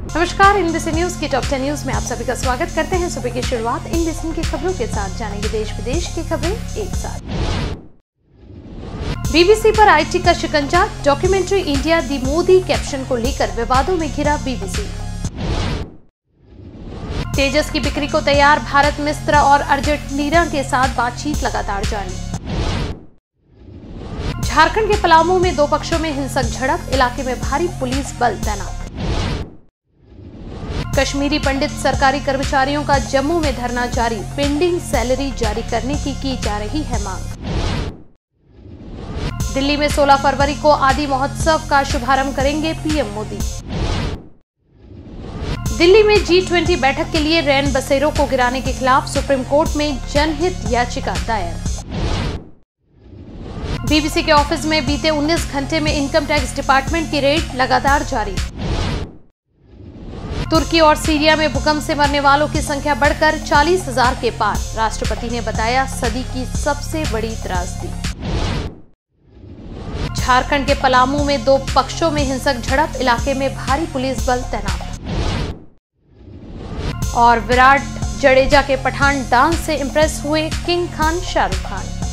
नमस्कार, INDC news की top 10 news में आप सभी का स्वागत करते हैं। सुबह की शुरुआत INDC की खबरों के साथ, जानेंगे देश विदेश की खबरें एक साथ। BBC पर IT का शिकंजा, documentary India the Modi caption को लेकर विवादों में घिरा BBC। तेजस की बिक्री को तैयार, भारत मिस्र और अर्जेंटीना के साथ बातचीत लगातार जारी। झारखंड के पलामू में दो पक्षों में हिंसक झड़प, इलाके में भारी पुलिस बल तैनात। कश्मीरी पंडित सरकारी कर्मचारियों का जम्मू में धरना जारी, पेंडिंग सैलरी जारी करने की जा रही है मांग। दिल्ली में 16 फरवरी को आदि महोत्सव का शुभारंभ करेंगे पीएम मोदी। दिल्ली में G20 बैठक के लिए रैन बसेरों को गिराने के खिलाफ सुप्रीम कोर्ट में जनहित याचिका दायर। BBC के ऑफिस में बीते 19 घंटे में इनकम टैक्स डिपार्टमेंट की रेड लगातार जारी। तुर्की और सीरिया में भूकंप से मरने वालों की संख्या बढ़कर 40,000 के पार, राष्ट्रपति ने बताया सदी की सबसे बड़ी त्रासदी। झारखंड के पलामू में दो पक्षों में हिंसक झड़प, इलाके में भारी पुलिस बल तैनात। और विराट जडेजा के पठान डांस से इंप्रेस हुए किंग खान शाहरुख खान।